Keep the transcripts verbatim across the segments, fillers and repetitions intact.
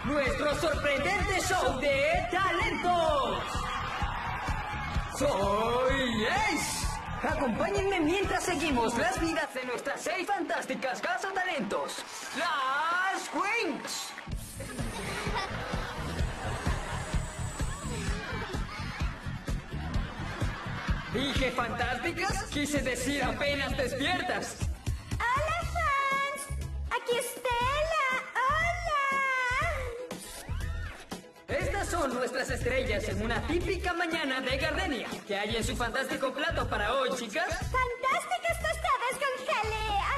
nuestro sorprendente show de talentos. ¡Soy Ace! Acompáñenme mientras seguimos las vidas de nuestras seis fantásticas cazatalentos, las Queens. ¿Dije fantásticas? Quise decir apenas despiertas. ¡Hola, fans! ¡Aquí Stella! ¡Hola! Estas son nuestras estrellas en una típica mañana de Gardenia. ¿Qué hay en su fantástico plato para hoy, chicas? ¡Fantásticas tostadas con jalea!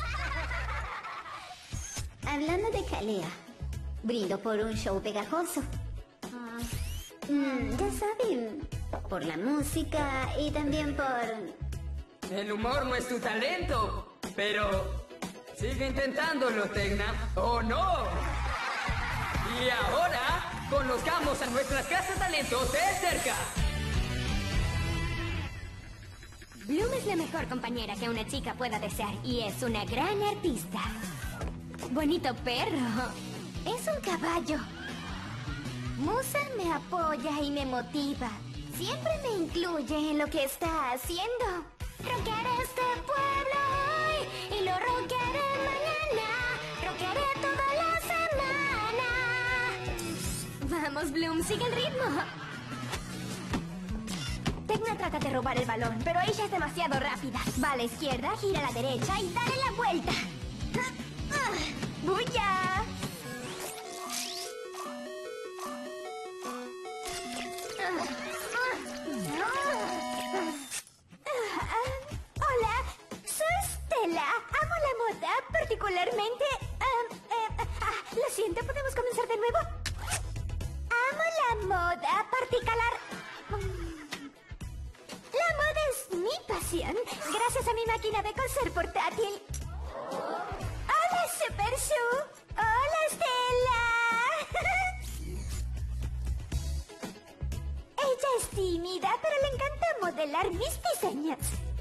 Hablando de jalea, brindo por un show pegajoso. Mm, ya saben, por la música y también por... El humor no es tu talento, pero sigue intentándolo, Tecna, ¿o no? Y ahora, conozcamos a nuestras cazatalentos de cerca. Bloom es la mejor compañera que una chica pueda desear y es una gran artista. Bonito perro. Es un caballo. Musa me apoya y me motiva. Siempre me incluye en lo que está haciendo. Rockearé este pueblo hoy y lo rockearé mañana. Rockearé toda la semana. Vamos, Bloom, sigue el ritmo. Tecna trata de robar el balón, pero ella es demasiado rápida. Va a la izquierda, gira a la derecha y dale la vuelta. ¡Bulla! Hola, soy Stella. Amo la moda, particularmente... Um, eh, ah, lo siento, ¿podemos comenzar de nuevo? Amo la moda, particular... La moda es mi pasión, gracias a mi máquina de coser portátil. ¡Hola, Super Sue! ¡Hola, Stella! Ella es tímida, pero le encanta modelar mis diseños.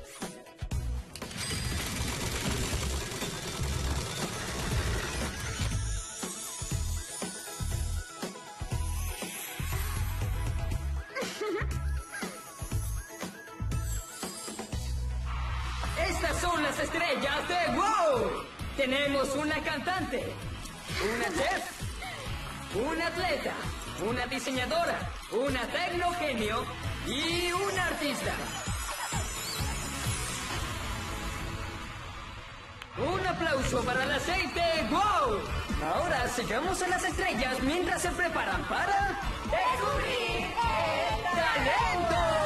Estas son las estrellas de WOW. Tenemos una cantante, una chef, una atleta, una diseñadora, una tecnogenio y una artista. Un aplauso para las seis de WOW. Ahora sigamos a las estrellas mientras se preparan para descubrir el talento.